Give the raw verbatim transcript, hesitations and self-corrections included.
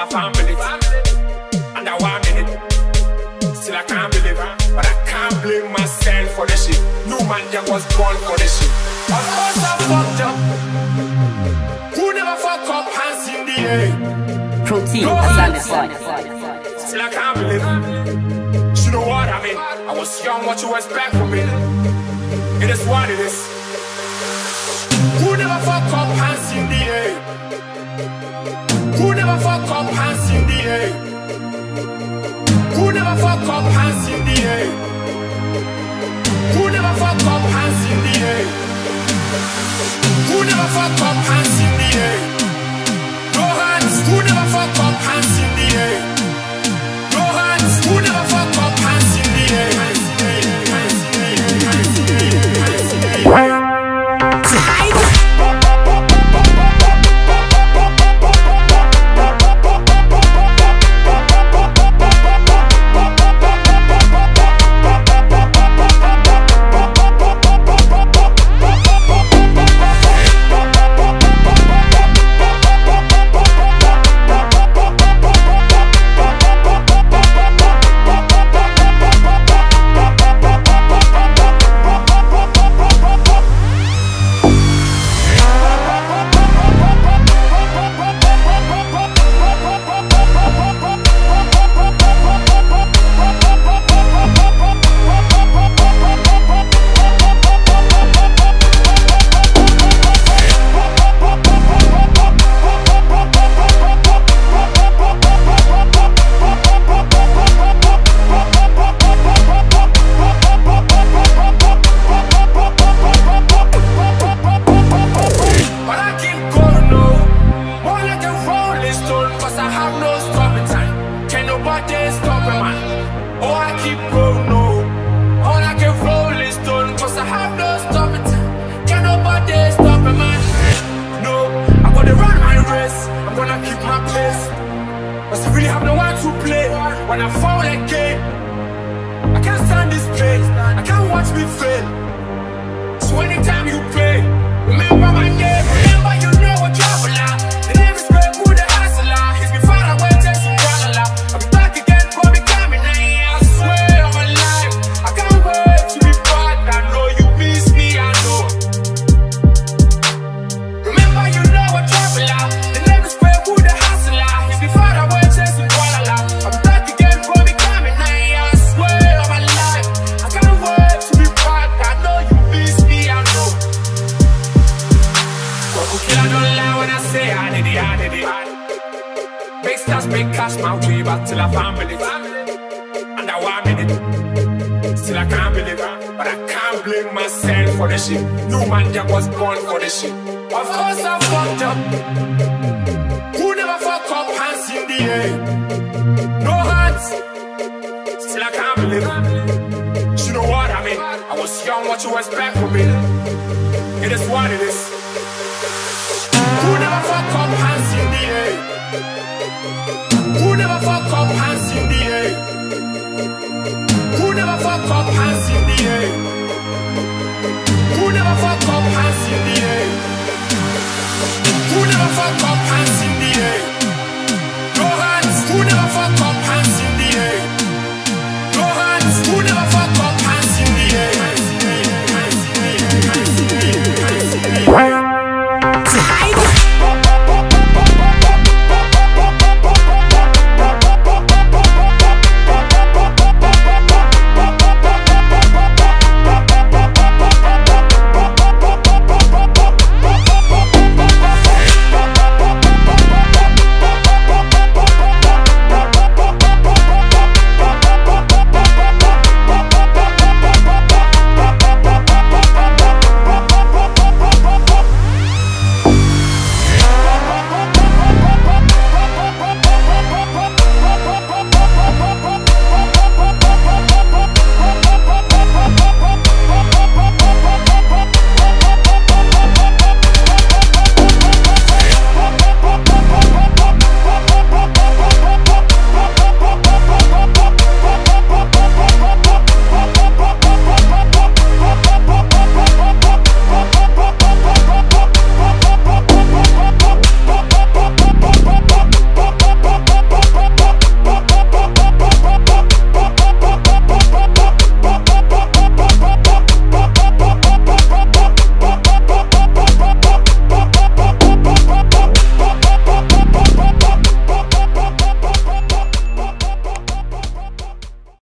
a family. And I want it. Still I can't believe it. But I can't blame myself for this shit. No man that was born for this shit. Of course I fucked up. Who never fuck up, hands in the air. Protein, no hands. Still I can't believe it. You know what I mean? I was young, what you expect from me? It is what it is. Who never fuck up, hands in the air. Who never fuck up, hands in the air. Who never fuck up, hands in the air. Who never fuck up, hands in the air. Who never fuck up, hands in the air. No hands. Who never fuck up, hands in the air. No hands. Who never fuck up, hands in the air. Hands in the air. Hands in the air. Hands in the air. Hands in the air. Who never fuck up, hands